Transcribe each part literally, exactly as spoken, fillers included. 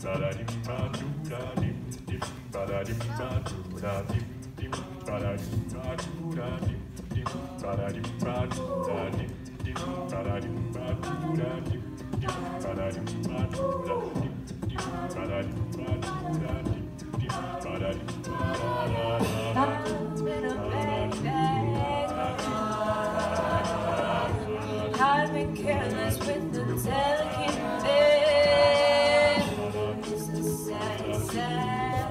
I've been careless with the delicate bed. It's a sad, sad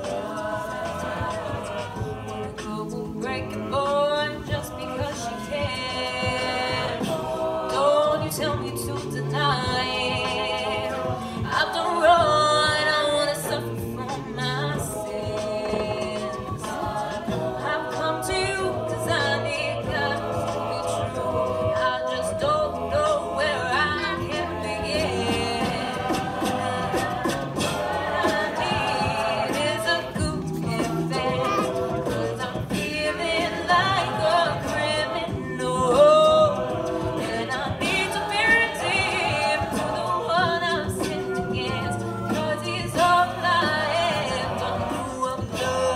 world. Go break a boy just because she can. Don't you tell me to deny it. I've done wrong, I wanna suffer from my sins. I've come to you cause I need God to be true. I just don't know where I can begin. What I need is a good event, cause I'm feeling like a criminal. And I need to be redeemed to the one I've sinned against, cause he's all I am, I'm new of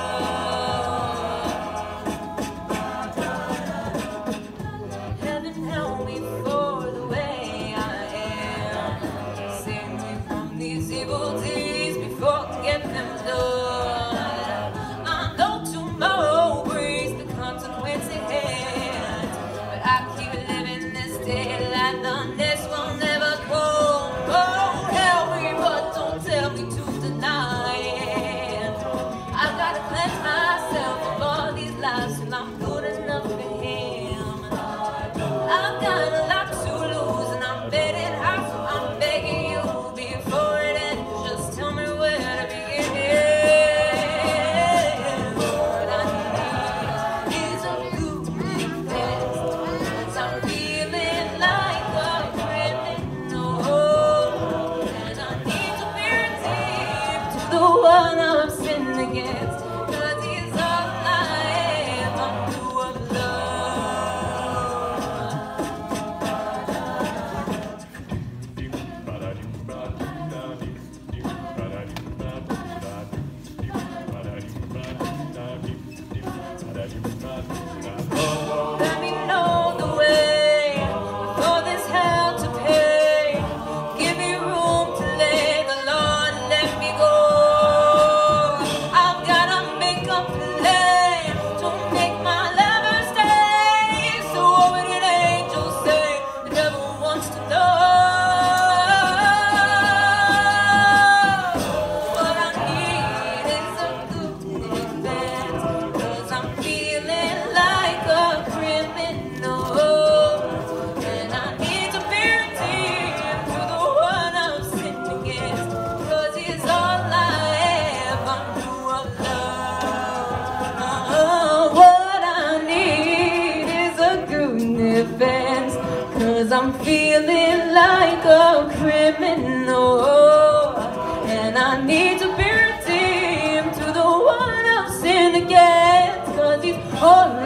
love. Heaven help me for the way I am. Save me from these evil deeds before I get them done. I know tomorrow brings the consequence ahead, but I keep living this day like the next will never come. Oh, help me, but don't tell me to deny it. I've gotta cleanse myself of all these lies till I'm good enough for him. I've got a lot to lose and I'm betting how, so I'm begging you before it ends, just tell me where to begin. What I need is a good event, cause I'm feeling like a criminal. And I need to be redeemed to the one I've sinned against, cause he's all I am, I'm new of Let me know the way for this hell to pay. Give me room to lay the Lord, let me go. I've gotta make a plan to make my lover stay. So what did angels say? The devil wants to know. What I need is a good event, cause I'm feeling like a criminal. And I need to be redeemed to the one I've sinned against, cause he's all I ever knew of love. What I need is a good event, cause I'm feeling like a criminal. And I need to be redeemed to the one I've sinned against, cause he's all